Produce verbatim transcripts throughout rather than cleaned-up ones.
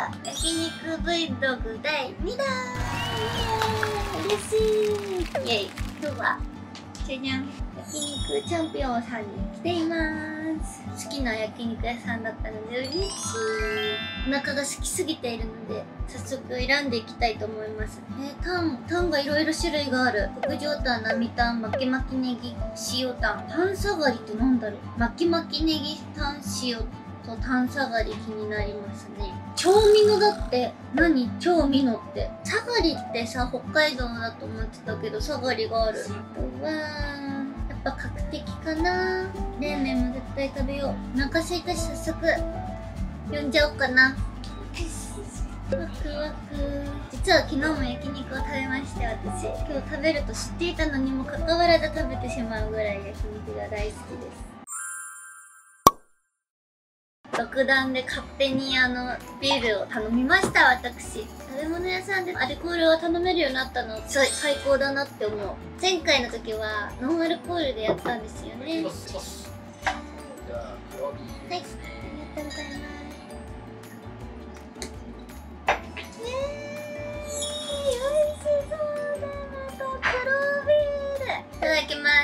は焼肉 Vlog だいにだん。嬉しい。イエイ。今日はじゃじゃん、焼肉チャンピオンさんに来ています。好きな焼肉屋さんだったので嬉しい。お腹が空きすぎているので早速選んでいきたいと思います。えー、タンタンがいろいろ種類がある。特上タン、並タン、巻き巻きネギ塩タン。タン下がりってなんだろう。巻き巻きネギタン塩とタン下がり気になりますね。超ミノだって。何超ミノって。下がりってさ、北海道だと思ってたけど下がりがある。うわー、やっぱ確定かな。冷麺も絶対食べよう。お腹空いたし早速呼んじゃおうかな。ワクワク。実は昨日も焼肉を食べまして、私今日食べると知っていたのにもかかわらず食べてしまうぐらい焼肉が大好きです。独断で勝手にあのビールを頼みました。私食べ物屋さんでアルコールを頼めるようになったの最高だなって思う。前回の時はノンアルコールでやったんですよね。はい、ありがとうございます。イエーイ、美味しそうだ。また黒ビールいただきます。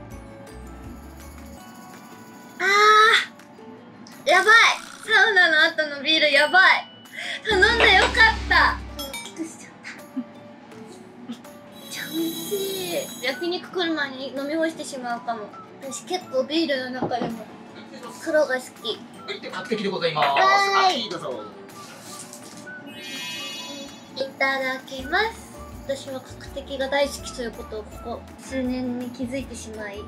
あー、やばい。サウナの後のビールやばい。頼んでよかった。大きくしちゃった。めっちゃ美味しい。焼肉来る前に飲み干してしまうかも。私結構ビールの中でも黒が好き。 はい、で確定でございます。 はい、 どうぞ。 いただきます。私は角的が大好きということをここ数年に気づいてしまい、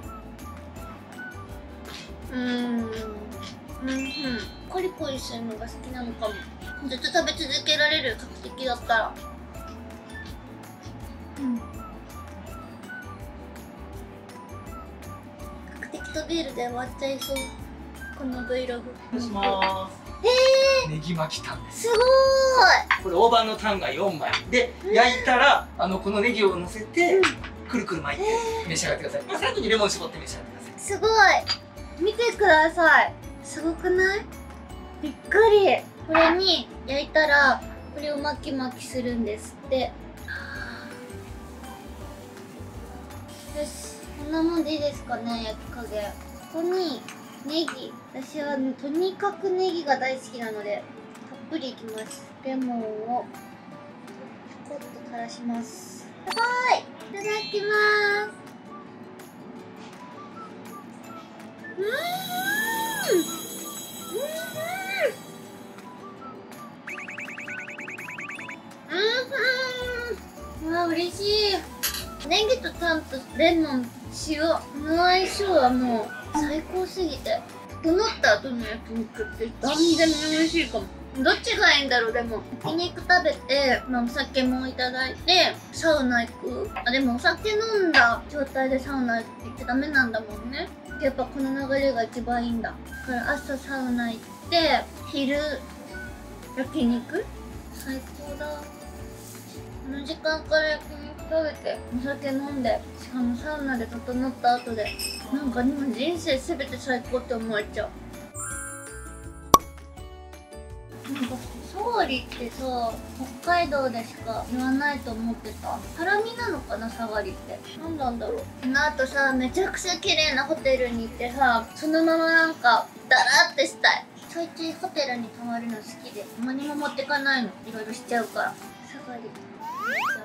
うーん、うんうん、コリコリするのが好きなのかも。ずっと食べ続けられる角的だったら。うん、角的とビールで終わっちゃいそう、この Vlog。 お願いします。 えー、 ネギ巻きタンです。 すごーい。 これ大判のタンがよんまいで、うん、焼いたらあのこのネギを乗せて、うん、くるくる巻いて召し上がってください。まあ、最後にレモン絞って召し上がってください。 すごい。見てください。すごくない？びっくり。これに焼いたらこれを巻き巻きするんですって。よし、こんなもんでいいですかね、焼き加減。ここにネギ、私はとにかくネギが大好きなのでたっぷりいきます。レモンをちょこっと垂らします。やばい。いただきます。うーん、うん、うわ、嬉しい。ネギとタンとレモン、塩の相性はもう最高すぎて、整った後の焼肉って断然美味しいかも。どっちがいいんだろう。でも焼肉食べて、まあ、お酒もいただいてサウナ行く。あ、でもお酒飲んだ状態でサウナ行っちゃダメなんだもんね。やっぱこの流れが一番いいんだ。だから朝サウナ行って昼焼肉、最高だ。この時間から焼肉食べてお酒飲んで、しかもサウナで整った後で、なんか今人生全て最高って思えちゃう。なんかサガリってさ、北海道でしか言わないと思ってた。ハラミなのかな、サガリって。何なんだろう。その後さ、めちゃくちゃ綺麗なホテルに行ってさ、そのままなんかダラってしたい。ちょいちょいホテルに泊まるの好きで、何も持ってかないの。いろいろしちゃうから。サガリしちゃ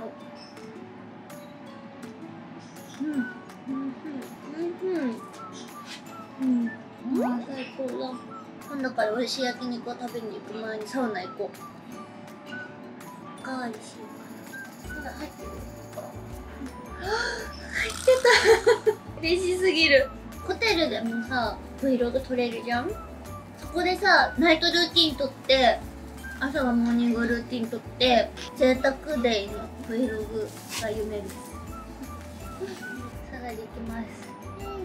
おう。うん、うん、うん、うん、うん、あー、最高だ。今度から美味しい焼肉を食べに行く前にサウナ行こう。おかわりしようかな。まだ入ってる？入ってた。嬉しすぎる。ホテルでもさ Vlog 撮れるじゃん。そこでさナイトルーティン撮って、朝はモーニングルーティン撮って、贅沢デイの Vlog が夢です。サラダいきます。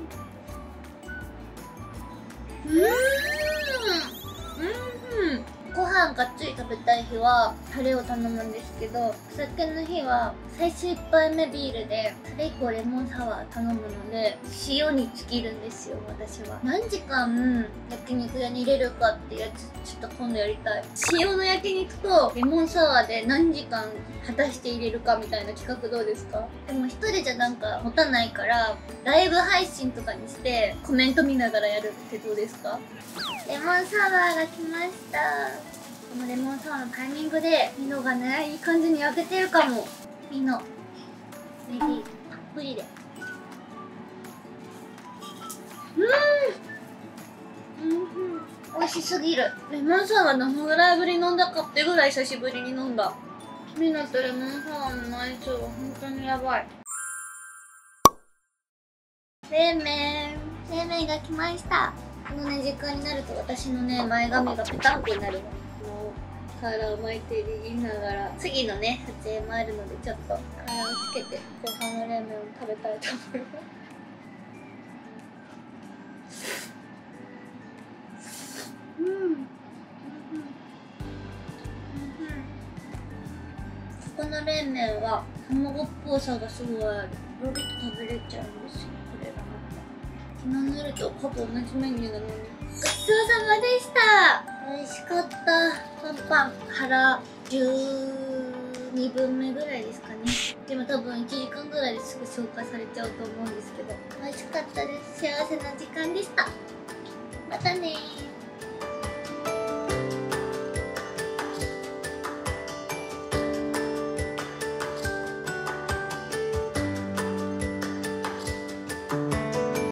うーん、うん、こご飯がっつり食べたい日はタレを頼むんですけど、お酒の日は最初いっぱいめビールで、それ以降レモンサワー頼むので塩に尽きるんですよ。私は何時間焼肉屋に入れるかってやつちょっと今度やりたい。塩の焼肉とレモンサワーで何時間果たして入れるかみたいな企画どうですか？でも一人じゃなんか持たないからライブ配信とかにしてコメント見ながらやるってどうですか？レモンサワーが来ました。このレモンサワーのタイミングでミノがね、いい感じに焼けてるかも。ミノネギたっぷりで、うーん、うん、美味しすぎる。レモンサワー何ぐらいぶりに飲んだかってぐらい久しぶりに飲んだ。ミノとレモンサワーの相性は本当にやばい。冷麺冷麺が来ました。このね時間になると私のね前髪がペタンコになるの。もうカーラーを巻いていながら次のね撮影もあるので、ちょっとカーラーをつけて後半の冷麺を食べたいと思います。うんうんうんうん、この冷麺は卵っぽさがすごいある。ロリッと食べれちゃうんですよ。これが昨日の夜とほぼ同じメニューなのに。ごちそうさまでした。美味しかった。パンパン腹じゅうにぶんめぐらいですかね。でも多分いちじかんぐらいですぐ消化されちゃうと思うんですけど、美味しかったです。幸せな時間でした。またねー。